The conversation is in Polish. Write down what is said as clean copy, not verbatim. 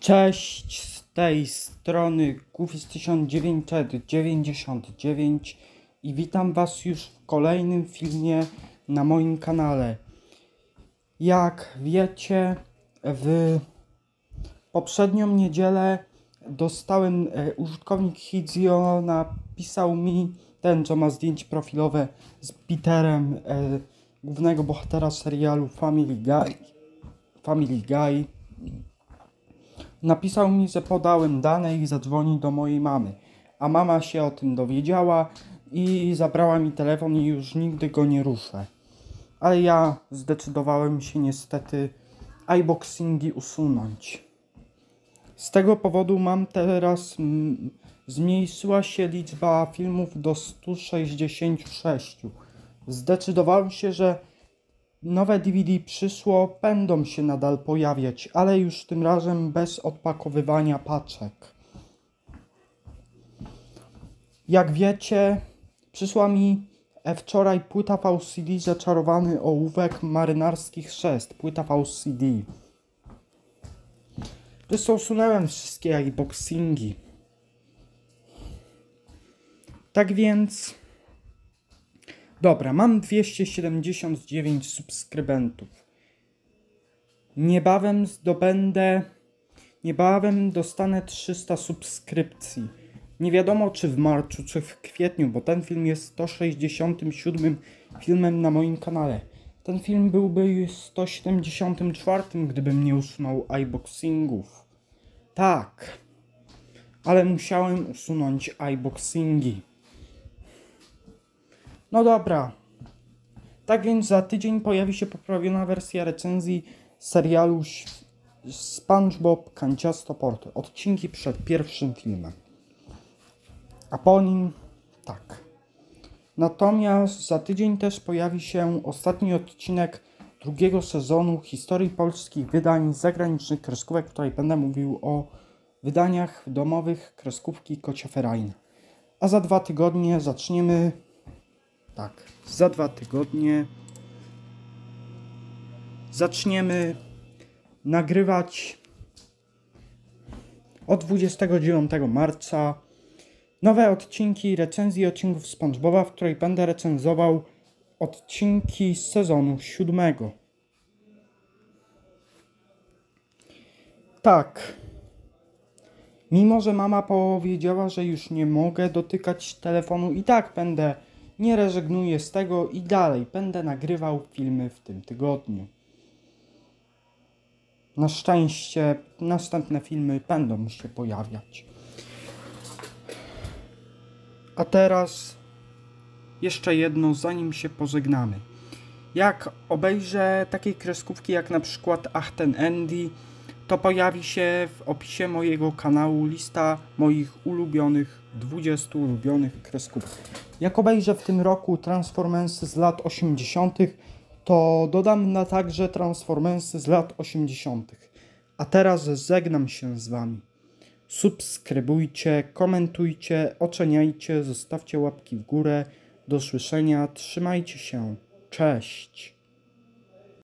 Cześć, z tej strony Goofy 1999 i witam Was już w kolejnym filmie na moim kanale. Jak wiecie, w poprzednią niedzielę dostałem, użytkownik Hizio napisał mi, ten co ma zdjęcie profilowe z Peterem, głównego bohatera serialu Family Guy. Napisał mi, że podałem dane i zadzwoni do mojej mamy. A mama się o tym dowiedziała i zabrała mi telefon i już nigdy go nie ruszę. Ale ja zdecydowałem się niestety iBoxingi usunąć. Z tego powodu mam teraz, zmniejszyła się liczba filmów do 166. Zdecydowałem się, że nowe DVD przyszło, będą się nadal pojawiać, ale już tym razem bez odpakowywania paczek. Jak wiecie, przyszła mi wczoraj płyta VCD Zaczarowany ołówek marynarski chrzest, płyta VCD. Zresztą usunąłem wszystkie iBoxingi. Tak więc... Dobra, mam 279 subskrybentów. Niebawem dostanę 300 subskrypcji. Nie wiadomo czy w marcu, czy w kwietniu, bo ten film jest 167 filmem na moim kanale. Ten film byłby 174, gdybym nie usunął iBoxingów. Tak, ale musiałem usunąć iBoxingi. No dobra, tak więc za tydzień pojawi się poprawiona wersja recenzji serialu SpongeBob Kanciasto Port. Odcinki przed pierwszym filmem. A po nim tak. Natomiast za tydzień też pojawi się ostatni odcinek drugiego sezonu historii polskich wydań zagranicznych kreskówek, w której będę mówił o wydaniach domowych kreskówki Kocia Ferajna. A za 2 tygodnie zaczniemy... Tak, za 2 tygodnie zaczniemy nagrywać od 29 marca nowe odcinki recenzji odcinków SpongeBoba, w której będę recenzował odcinki z sezonu 7. Tak, mimo że mama powiedziała, że już nie mogę dotykać telefonu, i tak nie rezygnuję z tego i dalej będę nagrywał filmy w tym tygodniu. Na szczęście następne filmy będą się pojawiać. A teraz jeszcze jedno, zanim się pożegnamy. Jak obejrzę takie kreskówki jak na przykład Ach ten Andy, to pojawi się w opisie mojego kanału lista moich 20 ulubionych kreskówek. Jak obejrzę w tym roku Transformersy z lat 80., to dodam na także Transformersy z lat 80. A teraz żegnam się z Wami. Subskrybujcie, komentujcie, oceniajcie, zostawcie łapki w górę. Do usłyszenia, trzymajcie się. Cześć!